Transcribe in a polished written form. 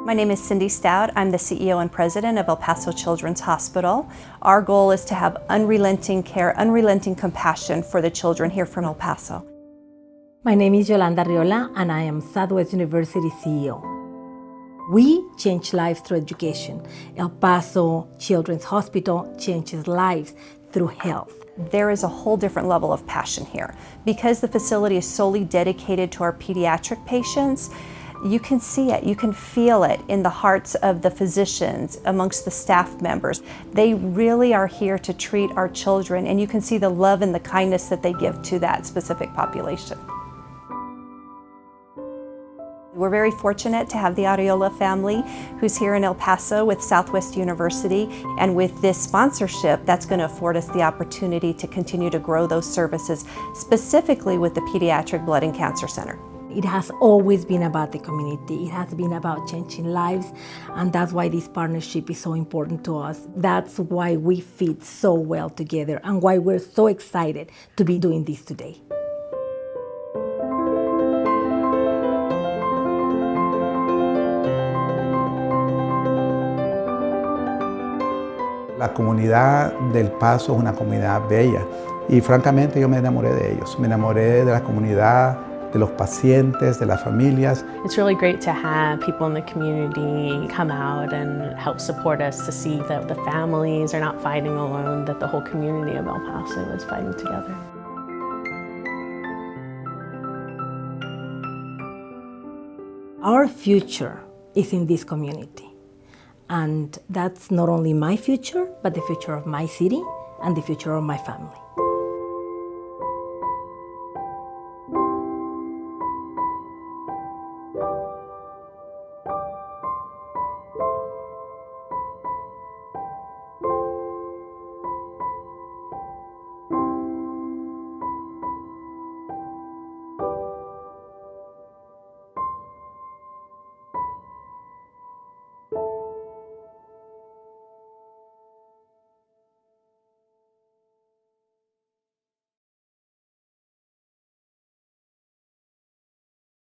My name is Cindy Stout. I'm the CEO and President of El Paso Children's Hospital. Our goal is to have unrelenting care, unrelenting compassion for the children here from El Paso. My name is Yolanda Riola, and I am Southwest University CEO. We change lives through education. El Paso Children's Hospital changes lives through health. There is a whole different level of passion here. Because the facility is solely dedicated to our pediatric patients, you can see it, you can feel it in the hearts of the physicians, amongst the staff members. They really are here to treat our children, and you can see the love and the kindness that they give to that specific population. We're very fortunate to have the Arriola family who's here in El Paso with Southwest University, and with this sponsorship that's going to afford us the opportunity to continue to grow those services, specifically with the Pediatric Blood and Cancer Center. It has always been about the community. It has been about changing lives, and that's why this partnership is so important to us. That's why we fit so well together and why we're so excited to be doing this today. La comunidad del Paso es una comunidad bella y francamente yo me enamoré de ellos. Me enamoré de la comunidad, de los pacientes, de las familias. It's really great to have people in the community come out and help support us, to see that the families are not fighting alone, that the whole community of El Paso is fighting together. Our future is in this community. And that's not only my future, but the future of my city and the future of my family.